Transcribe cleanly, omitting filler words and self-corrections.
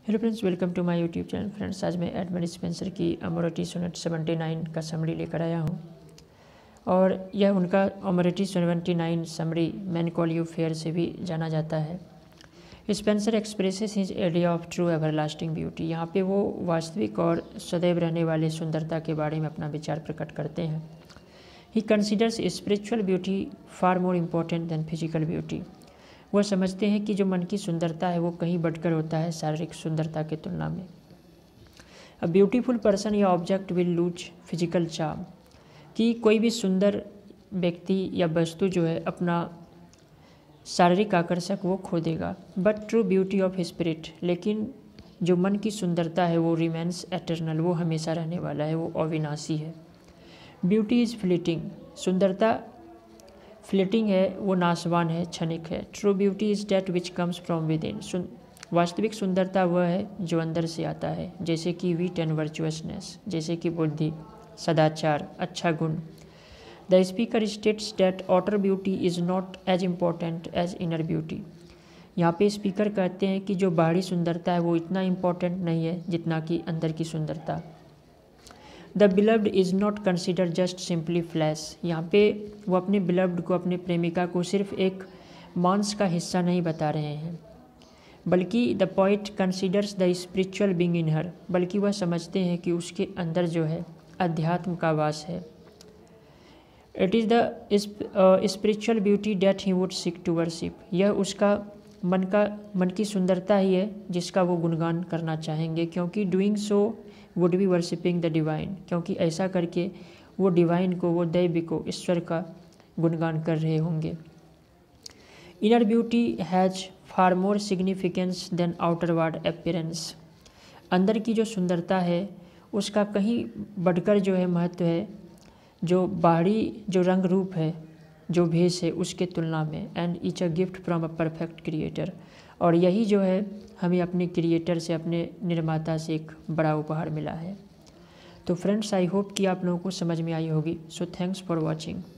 Hello friends, welcome to my YouTube channel. Friends, आज मैं Edmund Spenser की अमोरिटी sonnet 79 का समरी लेकर आया हूँ और यह उनका Amoretti 79 summary man call you fair से भी जाना जाता है। Spenser expresses his idea of true everlasting beauty. यहाँ पे वो वास्तविक और सदैव रहने वाले सुंदरता के बारे में अपना विचार प्रकट करते हैं। He considers spiritual beauty far more important than physical beauty. वह समझते हैं कि जो मन की सुंदरता है वो कहीं बढ़कर होता है शारीरिक सुंदरता की तुलना में। अ ब्यूटीफुल पर्सन या object will lose physical charm, कि कोई भी सुंदर व्यक्ति या वस्तु जो है अपना शारीरिक आकर्षक वो खो देगा। But true beauty of spirit, लेकिन जो मन की सुंदरता है वो रिमेन्स एटर्नल, वो हमेशा रहने वाला है, वो अविनाशी है। ब्यूटी इज़ फ्लीटिंग, सुंदरता फ्लीटिंग है, वो नाशवान है, क्षणिक है। True beauty is that which comes from within, वास्तविक सुंदरता वह है जो अंदर से आता है, जैसे कि वीट एंड वर्चुअसनेस, जैसे कि बुद्धि, सदाचार, अच्छा गुण। The speaker states that outer beauty is not as important as inner beauty. यहाँ पे स्पीकर कहते हैं कि जो बाहरी सुंदरता है वो इतना इम्पॉर्टेंट नहीं है जितना कि अंदर की सुंदरता। The beloved is not consider just simply flesh, यहाँ पे वो अपने बिलव्ड को, अपने प्रेमिका को सिर्फ एक मांस का हिस्सा नहीं बता रहे हैं, बल्कि the poet considers the spiritual being in her, बल्कि वह समझते हैं कि उसके अंदर जो है अध्यात्म का वास है। It is the spiritual beauty that he would seek to worship, यह उसका मन की सुंदरता ही है जिसका वो गुणगान करना चाहेंगे, क्योंकि doing so would be worshipping the divine, क्योंकि ऐसा करके वो डिवाइन को, वो दैव को, ईश्वर का गुणगान कर रहे होंगे। Inner beauty has far more significance than outward appearance, अंदर की जो सुंदरता है उसका कहीं बढ़कर जो है महत्व है जो बाहरी जो रंग रूप है, जो भेष है, उसके तुलना में। And it's a gift from a perfect creator, और यही जो है हमें अपने क्रिएटर से, अपने निर्माता से एक बड़ा उपहार मिला है। तो फ्रेंड्स, आई होप कि आप लोगों को समझ में आई होगी। So thanks for watching.